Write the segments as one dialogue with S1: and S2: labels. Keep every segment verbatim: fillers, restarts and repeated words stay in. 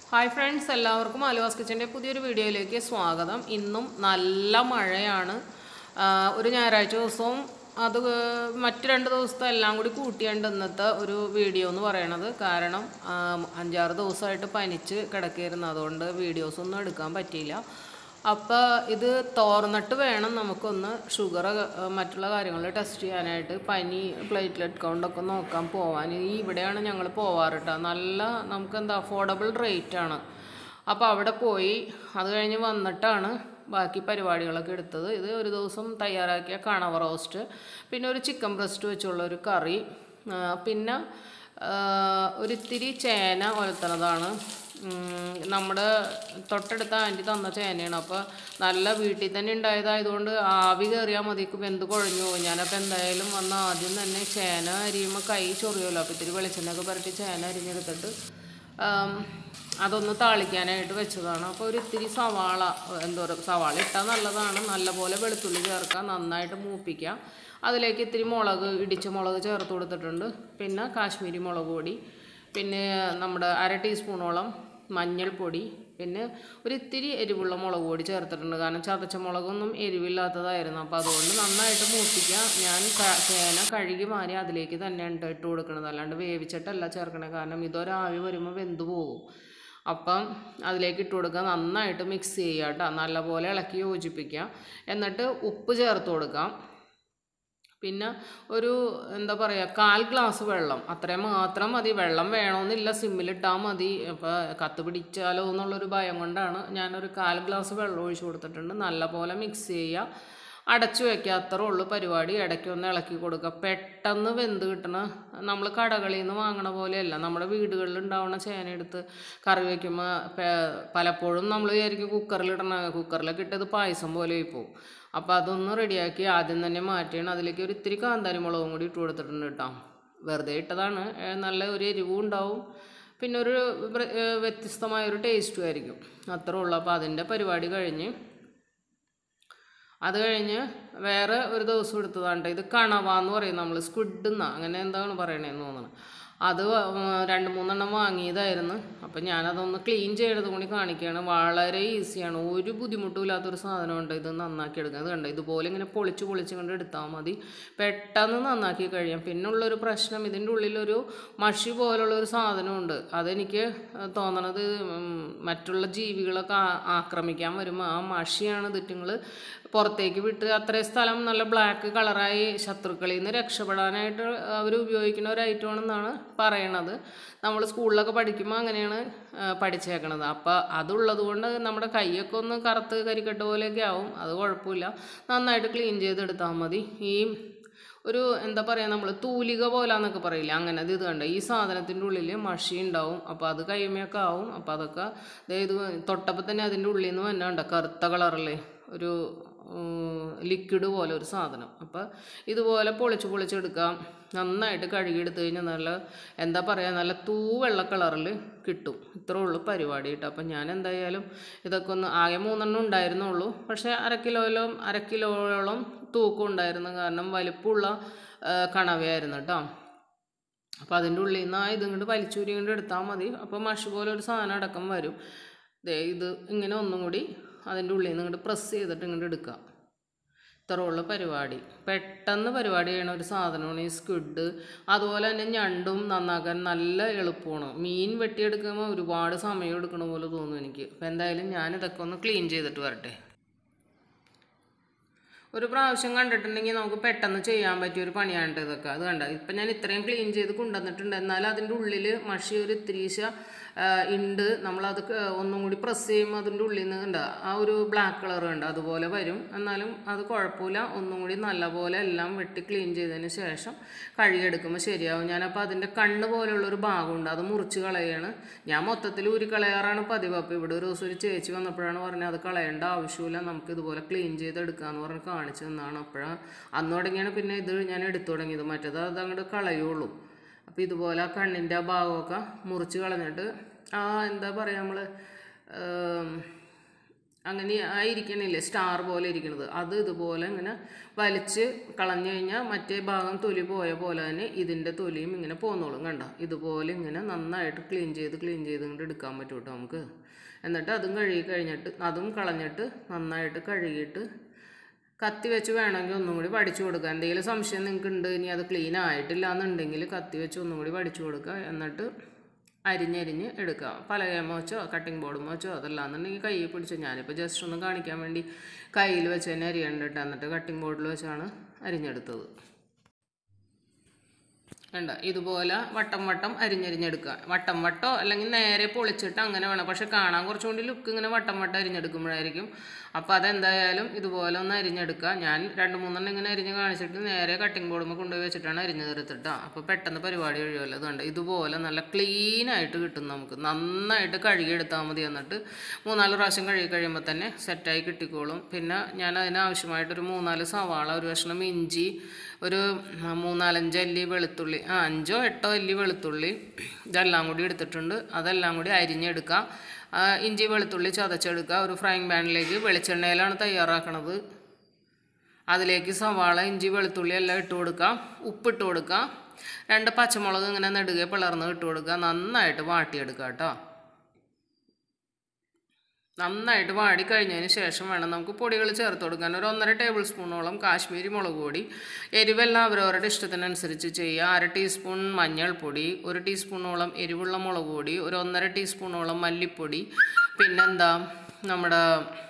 S1: Hi friends, എല്ലാവർക്കും Aluvaskitchen പുതിയൊരു വീഡിയോയിലേക്ക് സ്വാഗതം. ഇന്നും നല്ല മഴയാണ്. ഒരു ഞായറാഴ്ച ദിവസവും അത് മറ്റു രണ്ട് ദിവസത്തെ എല്ലാം കൂടി കൂട്ടിയാണ് ഇന്നത്തെ ഒരു വീഡിയോ എന്ന് പറയുന്നത്. കാരണം അഞ്ചാറ് ദിവസമായിട്ട് പനിച്ച് കിടക്കുകയായിരുന്നു, അതുകൊണ്ട് വീഡിയോസ് ഒന്നും എടുക്കാൻ പറ്റിയില്ല. അപ്പോൾ ഇത് തോർന്നിട്ട് വേണം നമുക്കൊന്ന് ഷുഗർ മറ്റുള്ള കാര്യങ്ങൾ ടെസ്റ്റ് ചെയ്യാനായിട്ട്, പനി പ്ലേറ്റ്ലെറ്റ് കൗണ്ടൊക്കെ നോക്കാൻ പോവാൻ. ഈ ഇവിടെയാണ് ഞങ്ങൾ പോവാറ് കേട്ടോ. നല്ല നമുക്ക് എന്താ അഫോർഡബിൾ റേറ്റാണ്. അപ്പോൾ അവിടെ പോയി അത് കഴിഞ്ഞ് വന്നിട്ടാണ് ബാക്കി പരിപാടികളൊക്കെ എടുത്തത്. ഇത് ഒരു ദിവസം തയ്യാറാക്കിയ കണവ റോസ്റ്റ്, പിന്നെ ഒരു ചിക്കൻ ബ്രസ്റ്റ് വെച്ചുള്ള ഒരു കറി, പിന്നെ ഒരിത്തിരി ചേന ഒലത്തണതാണ്. നമ്മുടെ തൊട്ടടുത്ത ആൻറ്റി തന്ന ചേനയാണ്. അപ്പോൾ നല്ല വീട്ടിൽ തന്നെ ഉണ്ടായതായതുകൊണ്ട് ആവി കയറിയാൽ മതിക്ക് വെന്ത് കുഴഞ്ഞു പോകും. ഞാനപ്പോൾ എന്തായാലും വന്ന് ആദ്യം തന്നെ ചേന അരിയുമ്പോൾ കൈ ചൊറിയുമല്ലോ. അപ്പോൾ ഇത്തിരി വെളിച്ചെണ്ണയൊക്കെ പുരട്ടി ചേന അരിഞ്ഞെടുത്തിട്ട് അതൊന്ന് താളിക്കാനായിട്ട് വെച്ചതാണ്. അപ്പോൾ ഒരു ഇത്തിരി സവാള, എന്തോരം സവാള ഇട്ടാൽ നല്ലതാണ്. നല്ലപോലെ വെളുത്തുള്ളി ചേർക്കുക, നന്നായിട്ട് മൂപ്പിക്കുക. അതിലേക്ക് ഇത്തിരി മുളക്, ഇടിച്ച മുളക് ചേർത്ത് കൊടുത്തിട്ടുണ്ട്. പിന്നെ കാശ്മീരി മുളക് പൊടി, പിന്നെ നമ്മുടെ അര ടീസ്പൂണോളം മഞ്ഞൾപ്പൊടി, പിന്നെ ഒരു ഇത്തിരി എരിവുള്ള മുളക് പൊടി ചേർത്തിട്ടുണ്ട്. കാരണം ചതച്ച മുളകൊന്നും എരിവില്ലാത്തതായിരുന്നു. അപ്പോൾ അതുകൊണ്ട് നന്നായിട്ട് മൂപ്പിക്കുക. ഞാൻ ചേന കഴുകി മാറി അതിലേക്ക് തന്നെയാണ് ഇട്ട് കൊടുക്കുന്നത്, അല്ലാണ്ട് വേവിച്ചിട്ടല്ല ചേർക്കണേ. കാരണം ഇതൊരാവി വരുമ്പോൾ വെന്തു പോകും. അപ്പം അതിലേക്ക് ഇട്ട് കൊടുക്കുക, നന്നായിട്ട് മിക്സ് ചെയ്യുക കേട്ടോ. നല്ലപോലെ ഇളക്കി യോജിപ്പിക്കുക. എന്നിട്ട് ഉപ്പ് ചേർത്ത് കൊടുക്കാം. പിന്നെ ഒരു എന്താ പറയുക, കാൽ ഗ്ലാസ് വെള്ളം, അത്രയും മാത്രം മതി. വെള്ളം വേണമെന്നില്ല, സിമ്മിലിട്ടാൽ മതി. അപ്പോൾ കത്ത് പിടിച്ചാലോ എന്നുള്ളൊരു ഭയം കൊണ്ടാണ് ഞാനൊരു കാൽ ഗ്ലാസ് വെള്ളം ഒഴിച്ച് കൊടുത്തിട്ടുണ്ട്. നല്ലപോലെ മിക്സ് ചെയ്യുക, അടച്ചു വയ്ക്കുക. അത്രേ ഉള്ളൂ പരിപാടി. ഇടയ്ക്കൊന്ന് ഇളക്കി കൊടുക്കുക. പെട്ടെന്ന് വെന്ത് കിട്ടണ, നമ്മൾ കടകളിൽ നിന്ന് വാങ്ങണ പോലെയല്ല. നമ്മുടെ വീടുകളിൽ ഉണ്ടാവുന്ന ചേന എടുത്ത് കറി വയ്ക്കുമ്പോൾ പലപ്പോഴും നമ്മൾ വിചാരിക്കും കുക്കറിലിടണ, കുക്കറിലൊക്കെ ഇട്ടത് പായസം പോലെ ആയിപ്പോവും. അപ്പോൾ അതൊന്ന് റെഡിയാക്കി ആദ്യം തന്നെ മാറ്റിയാണ്. അതിലേക്ക് ഒരു ഇത്തിരി കാന്താരി മുളകും കൂടി ഇട്ട് കൊടുത്തിട്ടുണ്ട് കേട്ടോ. വെറുതെ ഇട്ടതാണ്. നല്ല ഒരു എരിവും ഉണ്ടാവും, പിന്നെ ഒരു വ്യത്യസ്തമായൊരു ടേസ്റ്റും ആയിരിക്കും. അത്രേ ഉള്ളൂ. അപ്പോൾ അതിൻ്റെ പരിപാടി കഴിഞ്ഞ് അത് കഴിഞ്ഞ് വേറെ ഒരു ദിവസം എടുത്തതാണ്. ഇത് കണവ എന്ന് പറയും നമ്മൾ, സ്ക്വിഡ് എന്നാ അങ്ങനെ എന്താണ് പറയണേന്ന് തോന്നണം. അത് രണ്ട് മൂന്നെണ്ണം വാങ്ങിയതായിരുന്നു. അപ്പം ഞാനതൊന്ന് ക്ലീൻ ചെയ്യണത് കൂടി കാണിക്കുകയാണ്. വളരെ ഈസിയാണ്, ഒരു ബുദ്ധിമുട്ടും ഇല്ലാത്തൊരു സാധനമുണ്ട്. ഇത് നന്നാക്കി എടുക്കുക. അത് കണ്ടോ, ഇതുപോലെ ഇങ്ങനെ പൊളിച്ച് പൊളിച്ച് കൊണ്ട് എടുത്താൽ മതി. പെട്ടെന്ന് നന്നാക്കി കഴിയാം. പിന്നുള്ളൊരു പ്രശ്നം, ഇതിൻ്റെ ഉള്ളിലൊരു മഷി പോലുള്ളൊരു സാധനമുണ്ട്. അതെനിക്ക് തോന്നണത് മറ്റുള്ള ജീവികളൊക്കെ ആക്രമിക്കാൻ വരുമ്പോൾ ആ മഷിയാണ് ഇതിറ്റുങ്ങൾ പുറത്തേക്ക് വിട്ട് അത്രയും സ്ഥലം നല്ല ബ്ലാക്ക് കളറായി ശത്രുക്കളിൽ നിന്ന് രക്ഷപ്പെടാനായിട്ട് അവർ ഉപയോഗിക്കുന്ന ഒരു ഐറ്റമാണെന്നാണ് പറയണത്. നമ്മൾ സ്കൂളിലൊക്കെ പഠിക്കുമ്പോൾ അങ്ങനെയാണ് പഠിച്ചേക്കണത്. അപ്പോൾ അതുള്ളത് കൊണ്ട് നമ്മുടെ കൈയൊക്കെ ഒന്ന് കറുത്ത് കരിക്കട്ട പോലെയൊക്കെ ആവും. അത് കുഴപ്പമില്ല, നന്നായിട്ട് ക്ലീൻ ചെയ്തെടുത്താൽ മതി. ഈ ഒരു എന്താ പറയുക, നമ്മൾ തൂലിക പോലാന്നൊക്കെ പറയില്ല, അങ്ങനെ ഇത് കണ്ട ഈ സാധനത്തിൻ്റെ ഉള്ളിൽ മഷി ഉണ്ടാവും. അപ്പോൾ അത് കൈമയൊക്കെ ആവും. അപ്പോൾ അതൊക്കെ ഇത് തൊട്ടപ്പോൾ തന്നെ അതിൻ്റെ ഉള്ളിൽ നിന്ന് തന്നെ ഉണ്ട് കറുത്ത കളറല്ലേ, ഒരു ലിക്വിഡ് പോലെ ഒരു സാധനം. അപ്പോൾ ഇതുപോലെ പൊളിച്ച് പൊളിച്ചെടുക്കാം. നന്നായിട്ട് കഴുകിയെടുത്ത് കഴിഞ്ഞാൽ നല്ല എന്താ പറയുക, നല്ല തൂവെള്ള കളറിൽ കിട്ടും. ഇത്രേ ഉള്ളൂ പരിപാടി കേട്ടോ. അപ്പം ഞാൻ എന്തായാലും ഇതൊക്കെ ഒന്ന്, ആകെ മൂന്നെണ്ണം ഉണ്ടായിരുന്നുള്ളൂ, പക്ഷേ അര കിലോയിലും അര കിലോയോളം തൂക്കം ഉണ്ടായിരുന്നു. കാരണം വലിപ്പമുള്ള കണവയായിരുന്നു കേട്ടോ. അപ്പോൾ അതിൻ്റെ ഉള്ളിൽ നിന്ന് ആ ഇതും കൊണ്ട് വലിച്ചൂരി കൊണ്ട് എടുത്താൽ മതി. അപ്പോൾ മഷി പോലെ ഒരു സാധനം അടക്കം വരും. ദേ ഇത് ഇങ്ങനെ ഒന്നും കൂടി അതിൻ്റെ ഉള്ളിൽ നിന്ന് ഇങ്ങോട്ട് പ്രസ് ചെയ്തിട്ട് ഇങ്ങോട്ട് എടുക്കുക. ഇത്രയുള്ള പരിപാടി, പെട്ടെന്ന് പരിപാടി ചെയ്യണ ഒരു സാധനമാണ് ഈ സ്ക്വിഡ്. അതുപോലെ തന്നെ ഞണ്ടും നന്നാക്കാൻ നല്ല എളുപ്പമാണ്. മീൻ വെട്ടിയെടുക്കുമ്പോൾ ഒരുപാട് സമയം എടുക്കണ പോലെ തോന്നും എനിക്ക്. അപ്പോൾ എന്തായാലും ഞാനിതൊക്കെ ഒന്ന് ക്ലീൻ ചെയ്തിട്ട് വരട്ടെ. ഒരു പ്രാവശ്യം കണ്ടിട്ടുണ്ടെങ്കിൽ നമുക്ക് പെട്ടെന്ന് ചെയ്യാൻ പറ്റിയ ഒരു പണിയാണ് ഇതൊക്കെ. അത് കണ്ട, ഇപ്പം ഞാൻ ഇത്രയും ക്ലീൻ ചെയ്ത് കൊണ്ടുവന്നിട്ടുണ്ട്. എന്നാലും അതിൻ്റെ ഉള്ളിൽ മഷി ഒരു ഇത്തിരീശ ഉണ്ട്. നമ്മളത് ഒന്നും കൂടി പ്രസ് ചെയ്യുമ്പോൾ അതിൻ്റെ ഉള്ളിൽ നിന്ന് ഉണ്ട് ആ ഒരു ബ്ലാക്ക് കളർ ഉണ്ട്, അതുപോലെ വരും. എന്നാലും അത് കുഴപ്പമില്ല. ഒന്നും കൂടി നല്ലപോലെ എല്ലാം വെട്ടി ക്ലീൻ ചെയ്തതിന് ശേഷം കഴുകിയെടുക്കുമ്പോൾ ശരിയാവും. ഞാനപ്പോൾ അതിൻ്റെ കണ്ണ് പോലെയുള്ളൊരു ഭാഗമുണ്ട്, അത് മുറിച്ച് കളയാണ്. ഞാൻ മൊത്തത്തിൽ ഊരി കളയാറാണ് പതിവ്. അപ്പോൾ ഇവിടെ ഒരു ദിവസം ഒരു ചേച്ചി വന്നപ്പോഴാണ് പറഞ്ഞത് അത് കളയേണ്ട ആവശ്യമില്ല, നമുക്ക് ഇതുപോലെ ക്ലീൻ ചെയ്തെടുക്കാമെന്ന് പറഞ്ഞ് കാണിച്ചു തന്നാണ്. അപ്പോഴാണ് അന്ന് തുടങ്ങിയാണ് പിന്നെ ഇത് ഞാൻ എടുത്തു തുടങ്ങിയത്. മറ്റേത് അത് അങ്ങോട്ട് കളയുള്ളൂ. അപ്പോൾ ഇതുപോലെ ആ കണ്ണിൻ്റെ ആ ഭാഗമൊക്കെ മുറിച്ച് കളഞ്ഞിട്ട് ആ എന്താ പറയുക, നമ്മൾ അങ്ങനെ ആയിരിക്കണില്ലേ സ്റ്റാർ പോലെ ഇരിക്കുന്നത്, അത് ഇതുപോലെ ഇങ്ങനെ വലിച്ച് കളഞ്ഞു കഴിഞ്ഞാൽ മറ്റേ ഭാഗം തൊലി പോയ പോലെ തന്നെ ഇതിൻ്റെ തൊലിയും ഇങ്ങനെ പോന്നോളും. കണ്ട ഇതുപോലെ ഇങ്ങനെ നന്നായിട്ട് ക്ലീൻ ചെയ്ത് ക്ലീൻ ചെയ്ത് ഇങ്ങോട്ട് എടുക്കാൻ പറ്റും കേട്ടോ നമുക്ക്. എന്നിട്ട് അതും കഴുകി കഴിഞ്ഞിട്ട് അതും കളഞ്ഞിട്ട് നന്നായിട്ട് കഴുകിയിട്ട് കത്തി വെച്ച് വേണമെങ്കിൽ ഒന്നും കൂടി വടിച്ചു കൊടുക്കുക. എന്തെങ്കിലും സംശയം നിങ്ങൾക്ക് ഉണ്ട് ഇനി അത് ക്ലീൻ ആയിട്ടില്ല എന്നുണ്ടെങ്കിൽ കത്തി വെച്ച് ഒന്നും കൂടി വടിച്ചു കൊടുക്കുക. എന്നിട്ട് അരിഞ്ഞരിഞ്ഞ് എടുക്കുക. പലകേമ വെച്ചോ കട്ടിംഗ് ബോർഡും വെച്ചോ അതല്ലാന്നുണ്ടെങ്കിൽ കൈ പിടിച്ചോ. ഞാനിപ്പോൾ ജസ്റ്റ് ഒന്ന് കാണിക്കാൻ വേണ്ടി കയ്യിൽ വെച്ച് തന്നെ അരിയണ്ടിട്ട് എന്നിട്ട് കട്ടിംഗ് ബോർഡിൽ വെച്ചാണ് അരിഞ്ഞെടുത്തത്. വേണ്ട ഇതുപോലെ വട്ടം വട്ടം അരിഞ്ഞരിഞ്ഞെടുക്കുക. വട്ടം വട്ടോ അല്ലെങ്കിൽ നേരെ പൊളിച്ചിട്ട് അങ്ങനെ വേണം. പക്ഷെ കാണാൻ കുറച്ചും കൂടി ലുക്ക് ഇങ്ങനെ വട്ടം വട്ടം അരിഞ്ഞെടുക്കുമ്പോഴായിരിക്കും. അപ്പോൾ അതെന്തായാലും ഇതുപോലെ ഒന്ന് അരിഞ്ഞെടുക്കുക. ഞാൻ രണ്ട് മൂന്നെണ്ണം ഇങ്ങനെ അരിഞ്ഞ് കാണിച്ചിട്ട് നേരെ കട്ടിംഗ് ബോർഡുമ്പോൾ കൊണ്ടുപോയി വെച്ചിട്ടാണ് അരിഞ്ഞ് തീർത്തിട്ടാണ്. അപ്പോൾ പെട്ടെന്ന് പരിപാടി കഴിയുമല്ലോ. അതുകൊണ്ട് ഇതുപോലെ നല്ല ക്ലീനായിട്ട് കിട്ടും നമുക്ക്. നന്നായിട്ട് കഴുകിയെടുത്താൽ മതി. എന്നിട്ട് മൂന്നാല് പ്രാവശ്യം കഴുകി കഴിയുമ്പോൾ തന്നെ സെറ്റായി കിട്ടിക്കോളും. പിന്നെ ഞാൻ അതിനാവശ്യമായിട്ടൊരു മൂന്നാല് സവാള, ഒരു കഷ്ണം ഇഞ്ചി, ഒരു മൂന്നാലഞ്ച് അല്ലി വെളുത്തുള്ളി, ആ അഞ്ചോ എട്ടോ അല്ലി വെളുത്തുള്ളി ഇതെല്ലാം കൂടി എടുത്തിട്ടുണ്ട്. അതെല്ലാം കൂടി അരിഞ്ഞെടുക്കുക. ഇഞ്ചി വെളുത്തുള്ളി ചതച്ചെടുക്കുക. ഒരു ഫ്രൈങ് പാനിലേക്ക് വെളിച്ചെണ്ണയിലാണ് തയ്യാറാക്കണത്. അതിലേക്ക് സവാള ഇഞ്ചി വെളുത്തുള്ളി എല്ലാം ഇട്ട് കൊടുക്കുക. ഉപ്പിട്ട് കൊടുക്കുക. രണ്ട് പച്ചമുളക് ഇങ്ങനെ നെടുകെ പിളർന്ന് ഇട്ട് കൊടുക്കുക. നന്നായിട്ട് വാട്ടിയെടുക്കുക കേട്ടോ. നന്നായിട്ട് വാടി കഴിഞ്ഞതിന് ശേഷം വേണം നമുക്ക് പൊടികൾ ചേർത്ത് കൊടുക്കാൻ. ഒരു ഒന്നര ടേബിൾ സ്പൂണോളം കാശ്മീരി മുളക് പൊടി, എരിവെല്ലാം അവരവരുടെ ഇഷ്ടത്തിനനുസരിച്ച് ചെയ്യുക. അര ടീസ്പൂൺ മഞ്ഞൾപ്പൊടി, ഒരു ടീസ്പൂണോളം എരിവുള്ള മുളക് പൊടി, ഒരു ഒന്നര ടീസ്പൂണോളം മല്ലിപ്പൊടി, പിന്നെന്താ നമ്മുടെ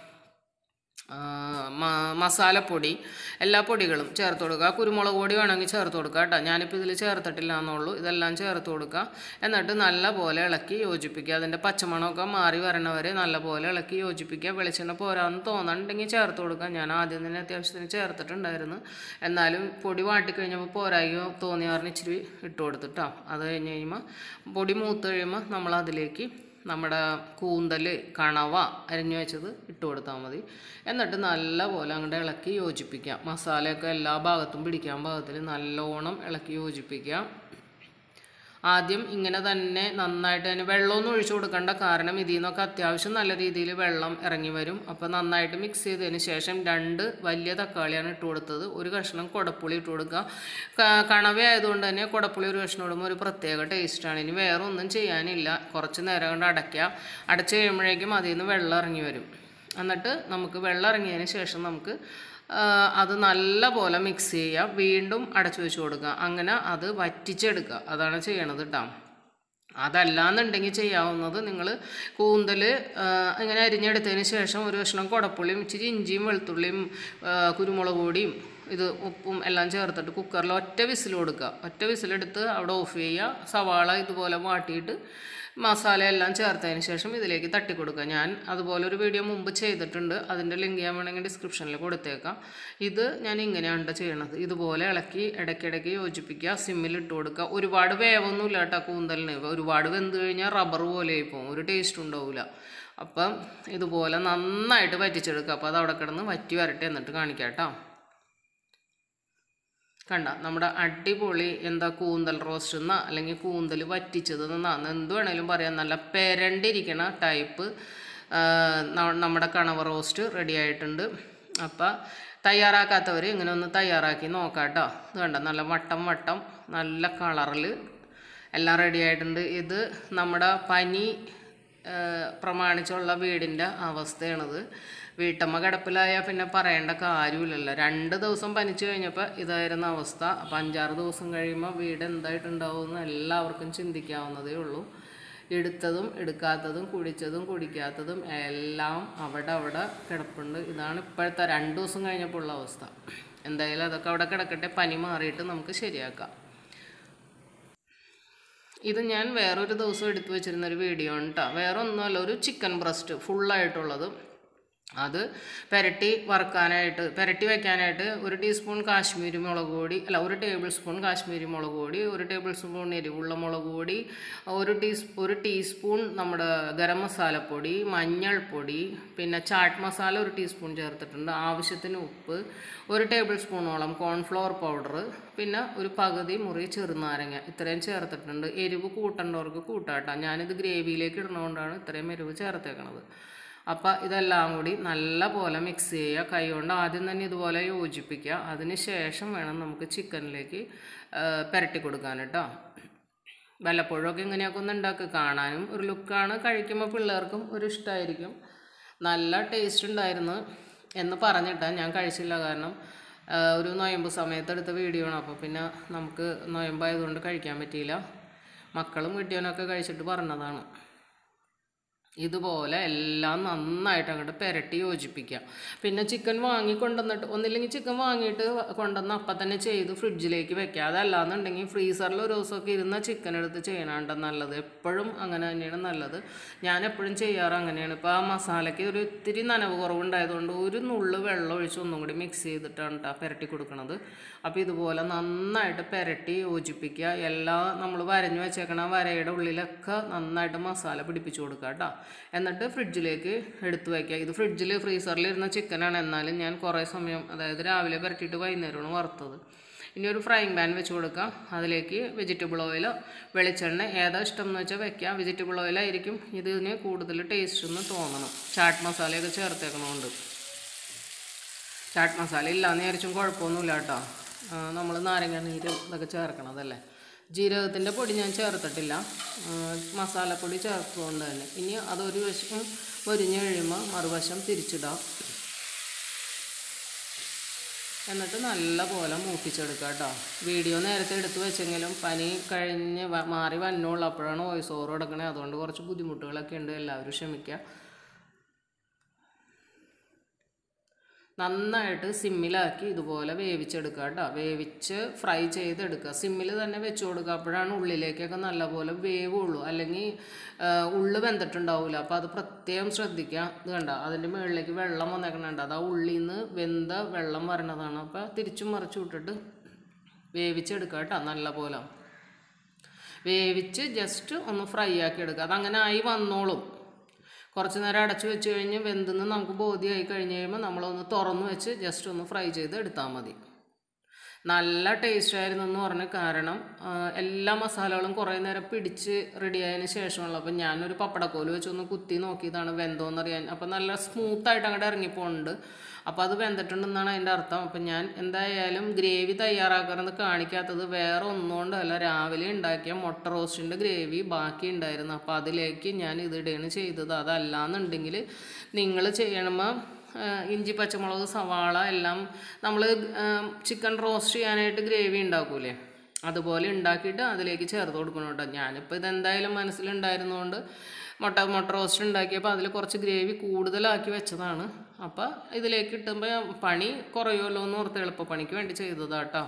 S1: മസാലപ്പൊടി, എല്ലാ പൊടികളും ചേർത്ത് കൊടുക്കുക. കുരുമുളക് പൊടി വേണമെങ്കിൽ ചേർത്ത് കൊടുക്കുക കേട്ടോ. ഞാനിപ്പോൾ ഇതിൽ ചേർത്തിട്ടില്ല എന്നുള്ളൂ. ഇതെല്ലാം ചേർത്ത് കൊടുക്കുക. എന്നിട്ട് നല്ല പോലെ ഇളക്കി യോജിപ്പിക്കുക. അതിൻ്റെ പച്ചമണമൊക്കെ മാറി വരണവരെ നല്ല പോലെ ഇളക്കി യോജിപ്പിക്കുക. വെളിച്ചെണ്ണ പോരാന്ന് തോന്നുന്നുണ്ടെങ്കിൽ ചേർത്ത് കൊടുക്കുക. ഞാൻ ആദ്യം തന്നെ അത്യാവശ്യത്തിന് ചേർത്തിട്ടുണ്ടായിരുന്നു. എന്നാലും പൊടി വാട്ടിക്കഴിഞ്ഞപ്പോൾ പോരായോ തോന്നിയ പറഞ്ഞ് ഇച്ചിരി ഇട്ട് കൊടുത്തിട്ടോ. അത് കഴിഞ്ഞ് കഴിയുമ്പോൾ പൊടി മൂത്ത് കഴിയുമ്പോൾ നമ്മളതിലേക്ക് നമ്മുടെ കൂന്തൽ, കണവ അരിഞ്ഞു വെച്ചത് ഇട്ട് കൊടുത്താൽ മതി. എന്നിട്ട് നല്ല പോലെ അങ്ങോട്ട് ഇളക്കി യോജിപ്പിക്കാം. മസാലയൊക്കെ എല്ലാ ഭാഗത്തും പിടിക്കാൻ പാകത്തിൽ നല്ലോണം ഇളക്കി യോജിപ്പിക്കാം. ആദ്യം ഇങ്ങനെ തന്നെ നന്നായിട്ട് തന്നെ വെള്ളമൊന്നും ഒഴിച്ചു കൊടുക്കേണ്ട. കാരണം ഇതിൽ നിന്നൊക്കെ അത്യാവശ്യം നല്ല രീതിയിൽ വെള്ളം ഇറങ്ങി വരും. അപ്പോൾ നന്നായിട്ട് മിക്സ് ചെയ്തതിന് ശേഷം രണ്ട് വലിയ തക്കാളിയാണ് ഇട്ട് കൊടുത്തത്. ഒരു കഷ്ണം കുടപ്പുളി ഇട്ട് കൊടുക്കുക. കണവ ആയതുകൊണ്ട് തന്നെ കുടപ്പുളി ഒരു കഷ്ണം ഇടുമ്പോൾ ഒരു പ്രത്യേക ടേസ്റ്റാണ്. ഇനി വേറെ ഒന്നും ചെയ്യാനില്ല. കുറച്ച് നേരം കൊണ്ട് അടയ്ക്കുക. അടച്ച് കഴിയുമ്പോഴേക്കും അതിൽ നിന്ന് വെള്ളം ഇറങ്ങി വരും. എന്നിട്ട് നമുക്ക് വെള്ളം ഇറങ്ങിയതിന് ശേഷം നമുക്ക് അത് നല്ല പോലെ മിക്സ് ചെയ്യുക. വീണ്ടും അടച്ചു വെച്ച് കൊടുക്കുക. അങ്ങനെ അത് വറ്റിച്ചെടുക്കുക. അതാണ് ചെയ്യണത് കേട്ടോ. അതല്ലാന്നുണ്ടെങ്കിൽ ചെയ്യാവുന്നത് നിങ്ങൾ കൂന്തൽ ഇങ്ങനെ അരിഞ്ഞെടുത്തതിന് ശേഷം ഒരു കഷ്ണം കുടപ്പുളിയും ഇച്ചിരി ഇഞ്ചിയും വെളുത്തുള്ളിയും കുരുമുളക് പൊടിയും ഇത് ഉപ്പും എല്ലാം ചേർത്തിട്ട് കുക്കറിൽ ഒറ്റ വിസിൽ കൊടുക്കുക. ഒറ്റ വിസിലെടുത്ത് അവിടെ ഓഫ് ചെയ്യുക. സവാള ഇതുപോലെ വാട്ടിയിട്ട് മസാല എല്ലാം ചേർത്തതിന് ശേഷം ഇതിലേക്ക് തട്ടി കൊടുക്കുക. ഞാൻ അതുപോലെ ഒരു വീഡിയോ മുമ്പ് ചെയ്തിട്ടുണ്ട്. അതിൻ്റെ ലിങ്ക് ഞാൻ വേണമെങ്കിൽ ഡിസ്ക്രിപ്ഷനിൽ കൊടുത്തേക്കാം. ഇത് ഞാൻ ഇങ്ങനെയാണ് ചെയ്യണത്. ഇതുപോലെ ഇളക്കി ഇടയ്ക്കിടയ്ക്ക് യോജിപ്പിക്കുക. സിമ്മിൽ ഇട്ട് കൊടുക്കുക. ഒരുപാട് വേവൊന്നുമില്ല കേട്ടോ കൂന്തലിന്. ഒരുപാട് വെന്ത് കഴിഞ്ഞാൽ റബ്ബർ പോലെ ആയിപ്പോവും, ഒരു ടേസ്റ്റ് ഉണ്ടാവില്ല. അപ്പം ഇതുപോലെ നന്നായിട്ട് വറ്റിച്ചെടുക്കുക. അപ്പോൾ അത് അവിടെ കിടന്ന് വറ്റി വരട്ടെ, എന്നിട്ട് കാണിക്കാം കേട്ടോ. കണ്ട നമ്മുടെ അടിപൊളി എന്താ കൂന്തൽ റോസ്റ്റ് എന്നാ അല്ലെങ്കിൽ കൂന്തൽ വറ്റിച്ചത് എന്നാന്ന് എന്ത് വേണേലും പറയാം. നല്ല പെരണ്ടിരിക്കണ ടൈപ്പ് നമ്മുടെ കണവ റോസ്റ്റ് റെഡി ആയിട്ടുണ്ട്. അപ്പം തയ്യാറാക്കാത്തവർ ഇങ്ങനെ ഒന്ന് തയ്യാറാക്കി നോക്കാം കേട്ടോ. ഇത് കണ്ട നല്ല വട്ടം വട്ടം നല്ല കളറിൽ എല്ലാം റെഡി ആയിട്ടുണ്ട്. ഇത് നമ്മുടെ പനി പ്രമാണിച്ചുള്ള വീടിൻ്റെ അവസ്ഥയാണിത്. വീട്ടമ്മ കിടപ്പിലായാൽ പിന്നെ പറയേണ്ട കാര്യമില്ലല്ലോ. രണ്ട് ദിവസം പനിച്ചു കഴിഞ്ഞപ്പോൾ ഇതായിരുന്ന അവസ്ഥ. അപ്പം അഞ്ചാറ് ദിവസം കഴിയുമ്പോൾ വീട് എന്തായിട്ടുണ്ടാവുമെന്ന് എല്ലാവർക്കും ചിന്തിക്കാവുന്നതേ ഉള്ളൂ. എടുത്തതും എടുക്കാത്തതും കുടിച്ചതും കുടിക്കാത്തതും എല്ലാം അവിടെ അവിടെ കിടപ്പുണ്ട്. ഇതാണ് ഇപ്പോഴത്തെ രണ്ട് ദിവസം കഴിഞ്ഞപ്പോൾ ഉള്ള അവസ്ഥ. എന്തായാലും അതൊക്കെ അവിടെ കിടക്കട്ടെ. പനി മാറിയിട്ട് നമുക്ക് ശരിയാക്കാം. ഇത് ഞാൻ വേറൊരു ദിവസം എടുത്തു വെച്ചിരുന്നൊരു വീഡിയോ ആണ് കേട്ടോ. വേറെ ഒന്നുമല്ല, ഒരു ചിക്കൻ ബ്രസ്റ്റ് ഫുള്ളായിട്ടുള്ളത്. അത് പുരട്ടി വറുക്കാനായിട്ട് പുരട്ടി വയ്ക്കാനായിട്ട് ഒരു ടീസ്പൂൺ കാശ്മീരി മുളക് പൊടി അല്ല ഒരു ടേബിൾ സ്പൂൺ കാശ്മീരി മുളക് പൊടി, ഒരു ടേബിൾ സ്പൂൺ എരിവുള്ള മുളക് പൊടി, ഒരു ടീസ് ഒരു ടീസ്പൂൺ നമ്മുടെ ഗരം മസാലപ്പൊടി, മഞ്ഞൾപ്പൊടി, പിന്നെ ചാട്ട് മസാല ഒരു ടീസ്പൂൺ ചേർത്തിട്ടുണ്ട്, ആവശ്യത്തിന് ഉപ്പ്, ഒരു ടേബിൾ സ്പൂണോളം കോൺഫ്ലവർ പൗഡർ, പിന്നെ ഒരു പകുതി മുറി ചെറുനാരങ്ങ, ഇത്രയും ചേർത്തിട്ടുണ്ട്. എരിവ് കൂട്ടേണ്ടവർക്ക് കൂട്ടാട്ടോ. ഞാനിത് ഗ്രേവിയിലേക്ക് ഇടുന്നതുകൊണ്ടാണ് ഇത്രയും എരിവ് ചേർത്തേക്കണത്. അപ്പോൾ ഇതെല്ലാം കൂടി നല്ല പോലെ മിക്സ് ചെയ്യുക. കൈ കൊണ്ട് ആദ്യം തന്നെ ഇതുപോലെ യോജിപ്പിക്കുക. അതിന് ശേഷം വേണം നമുക്ക് ചിക്കനിലേക്ക് പുരട്ടി കൊടുക്കാൻ കേട്ടോ. വല്ലപ്പോഴൊക്കെ ഇങ്ങനെയൊക്കെ ഒന്ന് ഉണ്ടാക്കി കാണാനും ഒരു ലുക്കാണ്, കഴിക്കുമ്പോൾ പിള്ളേർക്കും ഒരു ഇഷ്ടമായിരിക്കും. നല്ല ടേസ്റ്റ് ഉണ്ടായിരുന്നു എന്ന് പറഞ്ഞിട്ടാണ്, ഞാൻ കഴിച്ചില്ല. കാരണം ഒരു നൊയമ്പ് സമയത്ത് എടുത്ത വീഡിയോ ആണ്. അപ്പോൾ പിന്നെ നമുക്ക് നൊയമ്പായതുകൊണ്ട് കഴിക്കാൻ പറ്റിയില്ല. മക്കളും വീട്ടിയവനൊക്കെ കഴിച്ചിട്ട് പറഞ്ഞതാണ്. ഇതുപോലെ എല്ലാം നന്നായിട്ട് അങ്ങോട്ട് പുരട്ടി യോജിപ്പിക്കുക. പിന്നെ ചിക്കൻ വാങ്ങി കൊണ്ടുവന്നിട്ട്, ഒന്നില്ലെങ്കിൽ ചിക്കൻ വാങ്ങിയിട്ട് കൊണ്ടുവന്ന് അപ്പം തന്നെ ചെയ്ത് ഫ്രിഡ്ജിലേക്ക് വെക്കുക. അതല്ലാന്നുണ്ടെങ്കിൽ ഫ്രീസറിൽ ഒരു ദിവസമൊക്കെ ഇരുന്ന ചിക്കൻ എടുത്ത് ചെയ്യണാണ്ട് നല്ലത്. എപ്പോഴും അങ്ങനെ തന്നെയാണ് നല്ലത്. ഞാൻ എപ്പോഴും ചെയ്യാറ് അങ്ങനെയാണ്. ഇപ്പോൾ ആ മസാലയ്ക്ക് ഒരു ഇത്തിരി നനവ് കുറവുണ്ടായതുകൊണ്ട് ഒരു നുള്ളു വെള്ളം ഒഴിച്ച് ഒന്നും കൂടി മിക്സ് ചെയ്തിട്ടാണ് കേട്ടോ പുരട്ടി കൊടുക്കുന്നത്. അപ്പോൾ ഇതുപോലെ നന്നായിട്ട് പുരട്ടി യോജിപ്പിക്കുക. എല്ലാം നമ്മൾ വരഞ്ഞു വെച്ചേക്കണ വരയുടെ ഉള്ളിലൊക്കെ നന്നായിട്ട് മസാല പിടിപ്പിച്ച് കൊടുക്കുക കേട്ടോ. എന്നിട്ട് ഫ്രിഡ്ജിലേക്ക് എടുത്തു വയ്ക്കുക. ഇത് ഫ്രിഡ്ജിൽ ഫ്രീസറിൽ ഇരുന്ന ചിക്കനാണ്. എന്നാലും ഞാൻ കുറേ സമയം, അതായത് രാവിലെ പുരട്ടിയിട്ട് വൈകുന്നേരമാണ് വറുത്തത്. ഇനി ഒരു ഫ്രൈങ് പാൻ വെച്ച് കൊടുക്കാം. അതിലേക്ക് വെജിറ്റബിൾ ഓയിൽ, വെളിച്ചെണ്ണ ഏതാ ഇഷ്ടം എന്ന് വെച്ചാൽ വെക്കാം. വെജിറ്റബിൾ ഓയിലായിരിക്കും ഇതിന് കൂടുതൽ ടേസ്റ്റ് എന്ന് തോന്നണം. ചാട്ട് മസാലയൊക്കെ ചേർത്തേക്കണമുണ്ട്. ചാട്ട് മസാല ഇല്ലാന്ന് വിചാരിച്ചും കുഴപ്പമൊന്നുമില്ല കേട്ടോ. നമ്മൾ നാരങ്ങ നീര് ഇതൊക്കെ ചേർക്കണതല്ലേ. ജീരകത്തിൻ്റെ പൊടി ഞാൻ ചേർത്തിട്ടില്ല, മസാലപ്പൊടി ചേർത്തുകൊണ്ട് തന്നെ. ഇനി അതൊരു വശം പൊരിഞ്ഞ് കഴിയുമ്പോൾ മറുവശം തിരിച്ചിടാം. എന്നിട്ട് നല്ല പോലെ മൂപ്പിച്ചെടുക്കുക കേട്ടോ. വീഡിയോ നേരത്തെ എടുത്തു വെച്ചെങ്കിലും പനി കഴിഞ്ഞ് മാറി വന്നുള്ളൂ. അപ്പോഴാണ് വോയിസ് ഓവർ കൊടുക്കണേ. അതുകൊണ്ട് കുറച്ച് ബുദ്ധിമുട്ടുകളൊക്കെ ഉണ്ട്, എല്ലാവരും ക്ഷമിക്കുക. നന്നായിട്ട് സിമ്മിലാക്കി ഇതുപോലെ വേവിച്ചെടുക്കുക കേട്ടോ. വേവിച്ച് ഫ്രൈ ചെയ്തെടുക്കുക. സിമ്മിൽ തന്നെ വെച്ച് കൊടുക്കുക. അപ്പോഴാണ് ഉള്ളിലേക്കൊക്കെ നല്ലപോലെ വേവുള്ളൂ. അല്ലെങ്കിൽ ഉള്ളു വെന്തിട്ടുണ്ടാവില്ല. അപ്പോൾ അത് പ്രത്യേകം ശ്രദ്ധിക്കുക. ഇത് കണ്ട, അതിൻ്റെ മുകളിലേക്ക് വെള്ളം വന്നേക്കണുണ്ട്. അത് ആ ഉള്ളിൽ നിന്ന് വെന്ത വെള്ളം വരണതാണ്. അപ്പോൾ തിരിച്ചും മറിച്ചു വിട്ടിട്ട് വേവിച്ചെടുക്കുക കേട്ടോ. നല്ലപോലെ വേവിച്ച് ജസ്റ്റ് ഒന്ന് ഫ്രൈ ആക്കി എടുക്കുക. അതങ്ങനെ ആയി വന്നോളും. കുറച്ച് നേരം അടച്ചു വെച്ച് കഴിഞ്ഞ് വെന്തെന്ന് നമുക്ക് ബോധ്യമായി കഴിഞ്ഞ് കഴിയുമ്പോൾ നമ്മളൊന്ന് തുറന്ന് വെച്ച് ജസ്റ്റ് ഒന്ന് ഫ്രൈ ചെയ്ത് എടുത്താൽ മതി. നല്ല ടേസ്റ്റായിരുന്നു എന്ന് പറഞ്ഞ കാരണം എല്ലാ മസാലകളും കുറേ നേരം പിടിച്ച് റെഡിയായതിന് ശേഷമുള്ള. അപ്പം ഞാനൊരു പപ്പടക്കോല് വെച്ചൊന്ന് കുത്തി നോക്കിയതാണ് വെന്തോന്നറിയാൻ. അപ്പം നല്ല സ്മൂത്തായിട്ട് അങ്ങോട്ട് ഇറങ്ങിപ്പോണ്ട്. അപ്പോൾ അത് വെന്തിട്ടുണ്ടെന്നാണ് അതിൻ്റെ അർത്ഥം. അപ്പം ഞാൻ എന്തായാലും ഗ്രേവി തയ്യാറാക്കാറെന്ന് കാണിക്കാത്തത് വേറെ ഒന്നുകൊണ്ടല്ല, രാവിലെ ഉണ്ടാക്കിയ മുട്ട റോസ്റ്റിൻ്റെ ഗ്രേവി ബാക്കി ഉണ്ടായിരുന്നു. അപ്പോൾ അതിലേക്ക് ഞാൻ ഇതിടുകയാണ് ചെയ്തത്. അതല്ലാന്നുണ്ടെങ്കിൽ നിങ്ങൾ ചെയ്യണമ്പോൾ ഇഞ്ചി, പച്ചമുളക്, സവാള എല്ലാം നമ്മൾ ചിക്കൻ റോസ്റ്റ് ചെയ്യാനായിട്ട് ഗ്രേവി ഉണ്ടാക്കൂലേ, അതുപോലെ ഉണ്ടാക്കിയിട്ട് അതിലേക്ക് ചേർത്ത് കൊടുക്കണം കേട്ടോ. ഞാനിപ്പോൾ ഇതെന്തായാലും മനസ്സിലുണ്ടായിരുന്നതുകൊണ്ട് മുട്ട മുട്ട റോസ്റ്റ് ഉണ്ടാക്കിയപ്പോൾ അതിൽ കുറച്ച് ഗ്രേവി കൂടുതലാക്കി വെച്ചതാണ്. അപ്പോൾ ഇതിലേക്ക് ഇട്ടുമ്പോൾ പണി കുറയുമല്ലോ എന്ന് ഓർത്ത് എളുപ്പപ്പണിക്ക് വേണ്ടി ചെയ്തതാട്ടോ.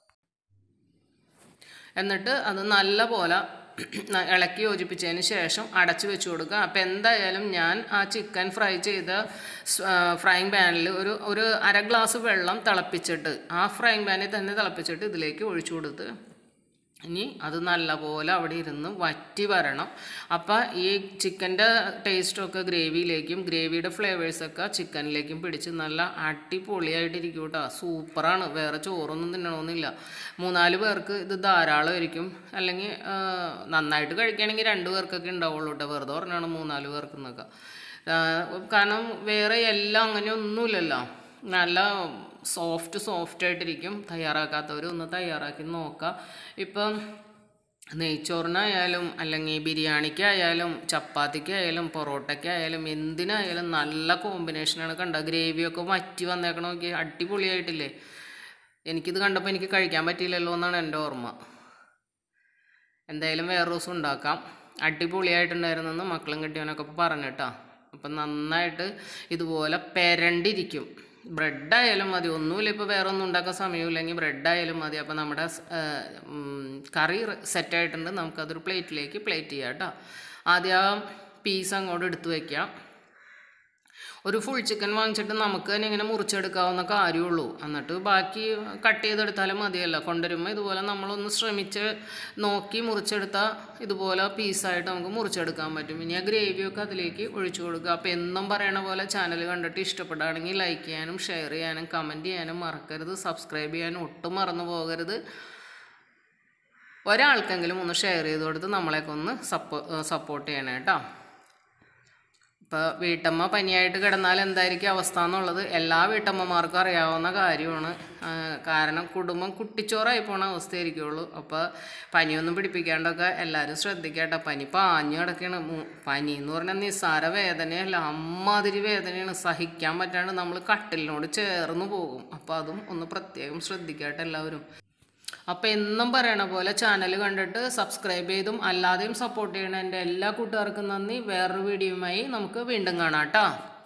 S1: എന്നിട്ട് അത് നല്ല പോലെ ഇളക്കി യോജിപ്പിച്ചതിന് ശേഷം അടച്ച് വെച്ച് കൊടുക്കുക. അപ്പോൾ എന്തായാലും ഞാൻ ആ ചിക്കൻ ഫ്രൈ ചെയ്ത ഫ്രൈങ് പാനിൽ ഒരു ഒരു അര ഗ്ലാസ് വെള്ളം തിളപ്പിച്ചിട്ട് ആ ഫ്രൈങ് പാനിൽ തന്നെ തിളപ്പിച്ചിട്ട് ഇതിലേക്ക് ഒഴിച്ചു കൊടുത്ത് ഇനി അത് നല്ലപോലെ അവിടെ ഇരുന്ന് വറ്റി വരണം. അപ്പോൾ ഈ ചിക്കൻ്റെ ടേസ്റ്റൊക്കെ ഗ്രേവിയിലേക്കും ഗ്രേവിയുടെ ഫ്ലേവേഴ്സൊക്കെ ചിക്കനിലേക്കും പിടിച്ച് നല്ല അടിപൊളിയായിട്ടിരിക്കും കേട്ടോ. സൂപ്പറാണ്. വേറെ ചോറൊന്നും തിന്നണമെന്നില്ല. മൂന്നാല് പേർക്ക് ഇത് ധാരാളമായിരിക്കും. അല്ലെങ്കിൽ നന്നായിട്ട് കഴിക്കുകയാണെങ്കിൽ രണ്ട് പേർക്കൊക്കെ ഉണ്ടാവുള്ളൂ കേട്ടോ. വെറുതെ പറഞ്ഞാണ് മൂന്നാല് പേർക്കെന്നൊക്കെ. കാരണം വേറെ എല്ലാം അങ്ങനെ ഒന്നുമില്ലല്ലോ. നല്ല സോഫ്റ്റ് സോഫ്റ്റ് ആയിട്ടിരിക്കും. തയ്യാറാക്കാത്തവർ ഒന്ന് തയ്യാറാക്കി നോക്കുക. ഇപ്പം നെയ്ച്ചോറിനായാലും അല്ലെങ്കിൽ ബിരിയാണിക്കായാലും ചപ്പാത്തിക്കായാലും പൊറോട്ടയ്ക്കായാലും എന്തിനായാലും നല്ല കോമ്പിനേഷനാണ്. കണ്ട ഗ്രേവിയൊക്കെ വറ്റി വന്നേക്കണം. നോക്കി അടിപൊളിയായിട്ടില്ലേ. എനിക്കിത് കണ്ടപ്പോൾ എനിക്ക് കഴിക്കാൻ പറ്റിയില്ലല്ലോ എന്നാണ് എൻ്റെ ഓർമ്മ. എന്തായാലും വേറെ ദിവസം ഉണ്ടാക്കാം. അടിപൊളിയായിട്ടുണ്ടായിരുന്നെന്ന് മക്കളും കെട്ടിയവനൊക്കെ പറഞ്ഞിട്ടാ. അപ്പം നന്നായിട്ട് ഇതുപോലെ പെരണ്ടിരിക്കും. ബ്രെഡായാലും മതി, ഒന്നുമില്ല. ഇപ്പോൾ വേറെ ഒന്നും ഉണ്ടാക്കാൻ സമയമില്ലെങ്കിൽ ബ്രെഡായാലും മതി. അപ്പോൾ നമ്മുടെ കറി സെറ്റായിട്ടുണ്ട്. നമുക്കതൊരു പ്ലേറ്റിലേക്ക് പ്ലേറ്റ് ചെയ്യാം കേട്ടോ. ആദ്യം ആ പീസ് അങ്ങോട്ട് എടുത്ത് വയ്ക്കാം. ഒരു ഫുൾ ചിക്കൻ വാങ്ങിച്ചിട്ട് നമുക്ക് തന്നെ ഇങ്ങനെ മുറിച്ചെടുക്കാവുന്ന കാര്യമുള്ളൂ. എന്നിട്ട് ബാക്കി കട്ട് ചെയ്തെടുത്താലും മതിയല്ല. കൊണ്ടുവരുമ്പോൾ ഇതുപോലെ നമ്മളൊന്ന് ശ്രമിച്ച് നോക്കി മുറിച്ചെടുത്താൽ ഇതുപോലെ പീസായിട്ട് നമുക്ക് മുറിച്ചെടുക്കാൻ പറ്റും. ഇനി ആ ഗ്രേവിയൊക്കെ അതിലേക്ക് ഒഴിച്ചു കൊടുക്കുക. അപ്പോൾ എന്നും പറയണ പോലെ ചാനൽ കണ്ടിട്ട് ഇഷ്ടപ്പെടുകയാണെങ്കിൽ ലൈക്ക് ചെയ്യാനും ഷെയർ ചെയ്യാനും കമൻറ്റ് ചെയ്യാനും മറക്കരുത്. സബ്സ്ക്രൈബ് ചെയ്യാനും ഒട്ടും മറന്നു പോകരുത്. ഒരാൾക്കെങ്കിലും ഒന്ന് ഷെയർ ചെയ്ത് കൊടുത്ത് നമ്മളെയൊക്കെ ഒന്ന് സപ്പോ സപ്പോർട്ട് ചെയ്യണം കേട്ടോ. ഇപ്പോൾ വീട്ടമ്മ പനിയായിട്ട് കിടന്നാൽ എന്തായിരിക്കും അവസ്ഥ എന്നുള്ളത് എല്ലാ വീട്ടമ്മമാർക്കും അറിയാവുന്ന കാര്യമാണ്. കാരണം കുടുംബം കുട്ടിച്ചോറായി പോണ അവസ്ഥയായിരിക്കുള്ളൂ. അപ്പോൾ പനിയൊന്നും പിടിപ്പിക്കാണ്ടൊക്കെ എല്ലാവരും ശ്രദ്ധിക്കട്ടെ. പനി പാഞ്ഞു കിടക്കുകയാണ്. പനി എന്ന് പറഞ്ഞാൽ നിസ്സാര വേദനയല്ല, അമ്മാതിരി വേദനയാണ്. സഹിക്കാൻ പറ്റാണ്ട് നമ്മൾ കട്ടിലിനോട് ചേർന്ന് പോകും. അപ്പോൾ അതും ഒന്ന് പ്രത്യേകം ശ്രദ്ധിക്കട്ടെ എല്ലാവരും. അപ്പോൾ എന്നും പറയണ പോലെ ചാനൽ കണ്ടിട്ട് സബ്സ്ക്രൈബ് ചെയ്തും അല്ലാതെയും സപ്പോർട്ട് ചെയ്യണ എൻ്റെ എല്ലാ കൂട്ടുകാർക്കും നന്ദി. വേറൊരു വീഡിയോയുമായി നമുക്ക് വീണ്ടും കാണാം കേട്ടോ.